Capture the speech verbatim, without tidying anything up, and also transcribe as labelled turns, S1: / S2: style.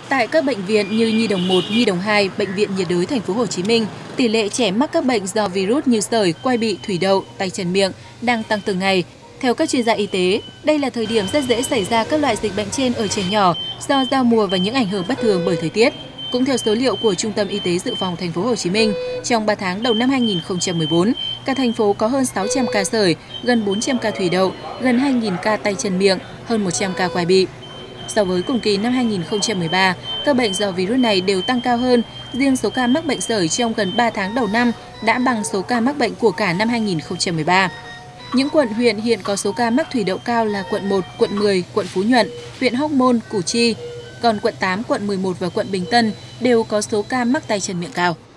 S1: Tại các bệnh viện như Nhi đồng một, Nhi đồng hai, Bệnh viện nhiệt đới Thành phố Hồ Chí Minh, tỷ lệ trẻ mắc các bệnh do virus như sởi, quai bị, thủy đậu, tay chân miệng đang tăng từng ngày. Theo các chuyên gia y tế, đây là thời điểm rất dễ xảy ra các loại dịch bệnh trên ở trẻ nhỏ do giao mùa và những ảnh hưởng bất thường bởi thời tiết. Cũng theo số liệu của Trung tâm Y tế Dự phòng Thành phố Hồ Chí Minh, trong ba tháng đầu năm hai nghìn không trăm mười bốn, cả thành phố có hơn sáu trăm ca sởi, gần bốn trăm ca thủy đậu, gần hai nghìn ca tay chân miệng, hơn một trăm ca quai bị. So với cùng kỳ năm hai nghìn không trăm mười ba, các bệnh do virus này đều tăng cao hơn. Riêng số ca mắc bệnh sởi trong gần ba tháng đầu năm đã bằng số ca mắc bệnh của cả năm hai nghìn không trăm mười ba. Những quận huyện hiện có số ca mắc thủy đậu cao là quận một, quận mười, quận Phú Nhuận, huyện Hóc Môn, Củ Chi. Còn quận tám, quận mười một và quận Bình Tân đều có số ca mắc tay chân miệng cao.